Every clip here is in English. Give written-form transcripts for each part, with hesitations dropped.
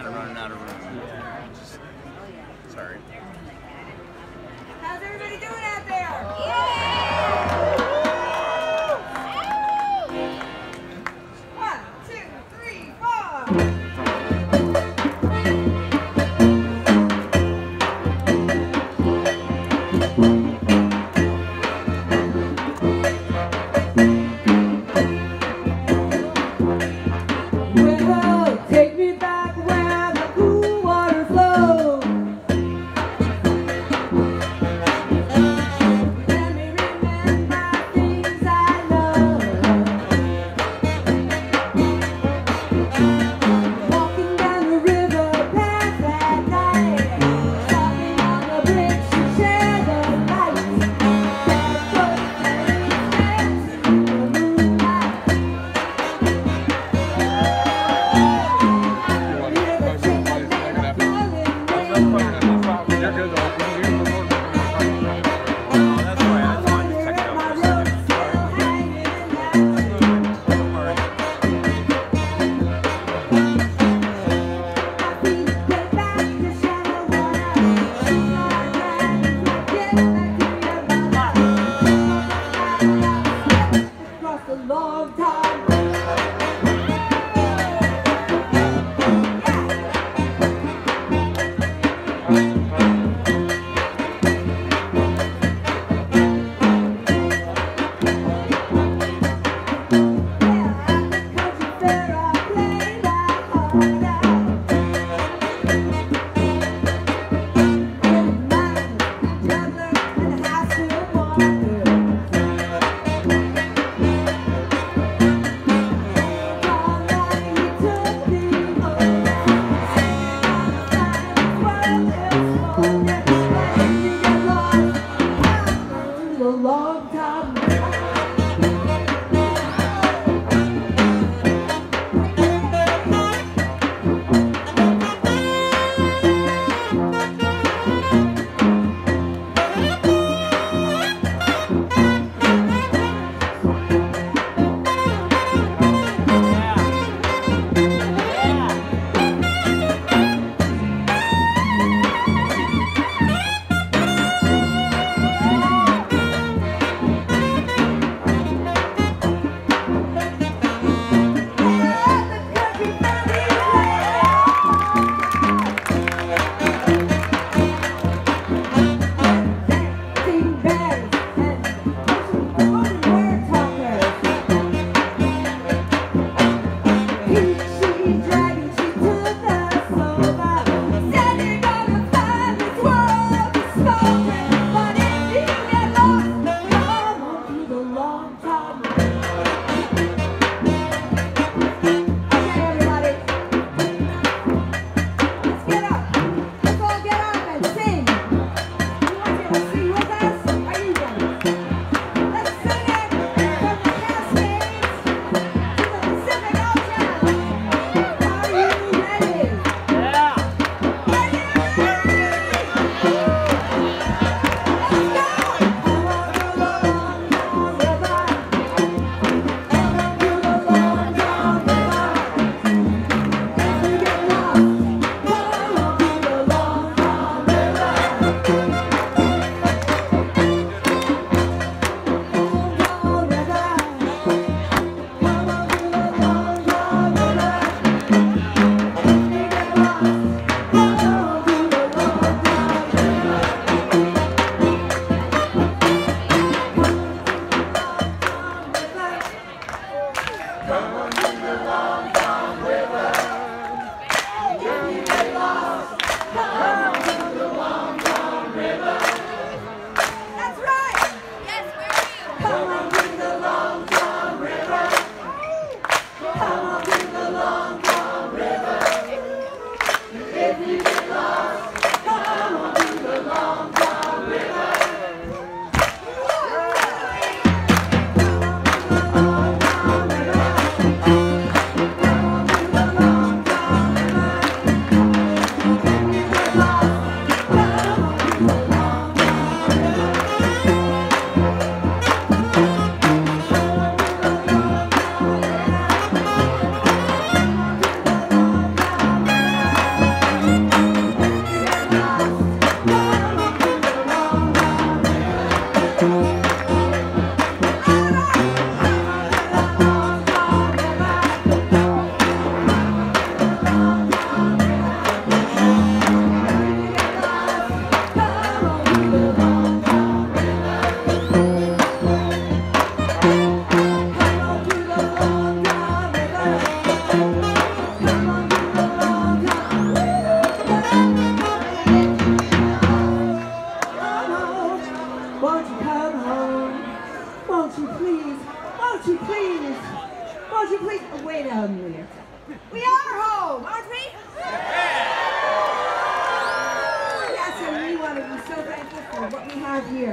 of running out of room. Sorry. How's everybody doing out there? One, two, three, four. Take me back where the cool water flows. Let me remember things I love. Walking down the river path at night, walking on the bridge to share the light. That was the moonlight. A long time. A long time.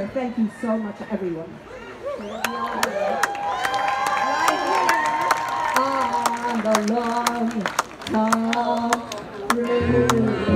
here. Thank you so much, everyone. On the long, tall road.